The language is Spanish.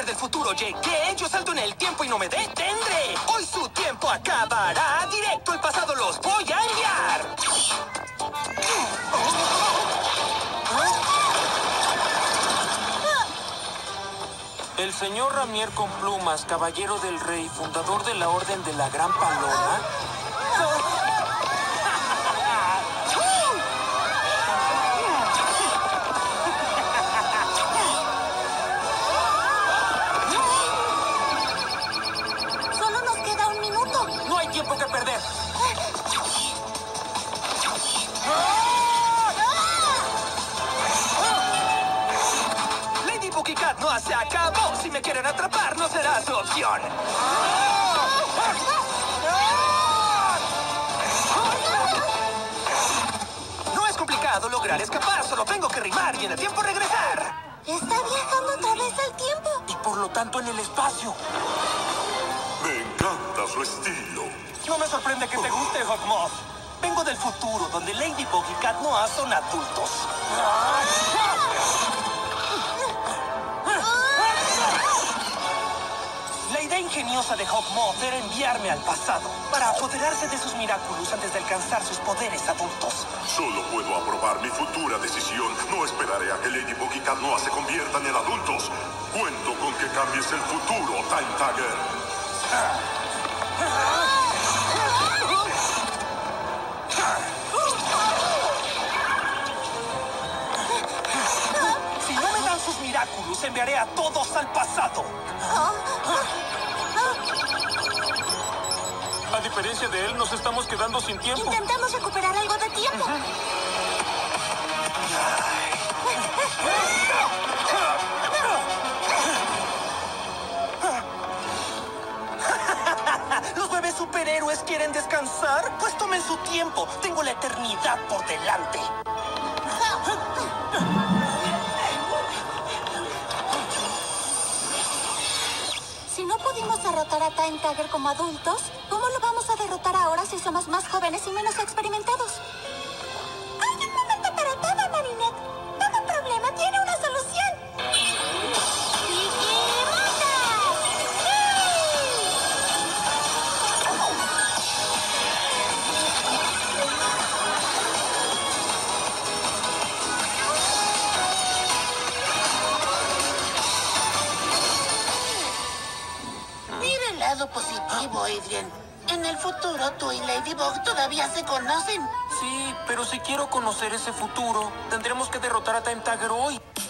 Tiger del futuro llegué. Yo salto en el tiempo y no me detendré. Hoy su tiempo acabará. Directo al pasado los voy a enviar. El señor Ramier con plumas, caballero del rey, fundador de la Orden de la Gran Paloma. Solo nos queda un minuto. No hay tiempo que perder. Ladybug y Cat no se acabó. Si me quieren atrapar, no será su opción. No es complicado lograr escapar. Solo tengo que rimar y en el tiempo regresar. Está viajando a través del tiempo. Y por lo tanto en el espacio. Me encanta su estilo. No me sorprende que te guste, Hawkmoth. Vengo del futuro, donde Ladybug y Cat Noir son adultos. La idea ingeniosa de Hawkmoth era enviarme al pasado para apoderarse de sus Miraculous antes de alcanzar sus poderes adultos. Solo puedo aprobar mi futura decisión. No esperaré a que Ladybug y Cat Noir se conviertan en adultos. Cuento con que cambies el futuro, Time Tiger. Si no me dan sus Miraculous, enviaré a todos al pasado. A diferencia de él, nos estamos quedando sin tiempo. Intentamos recuperar algo de tiempo. ¿Los bebés superhéroes quieren descansar? Pues tomen su tiempo. Tengo la eternidad por delante. Si no pudimos derrotar a Time Tiger como adultos, ¿cómo lo vamos a derrotar ahora si somos más jóvenes y menos experimentados? Hay un momento para todo, Marinette. Todo problema tiene una solución. ¡Digimondas! Mira el lado positivo, Adrian. En el futuro, tú y Ladybug todavía se conocen. Sí, pero si quiero conocer ese futuro, tendremos que derrotar a Time Tiger hoy.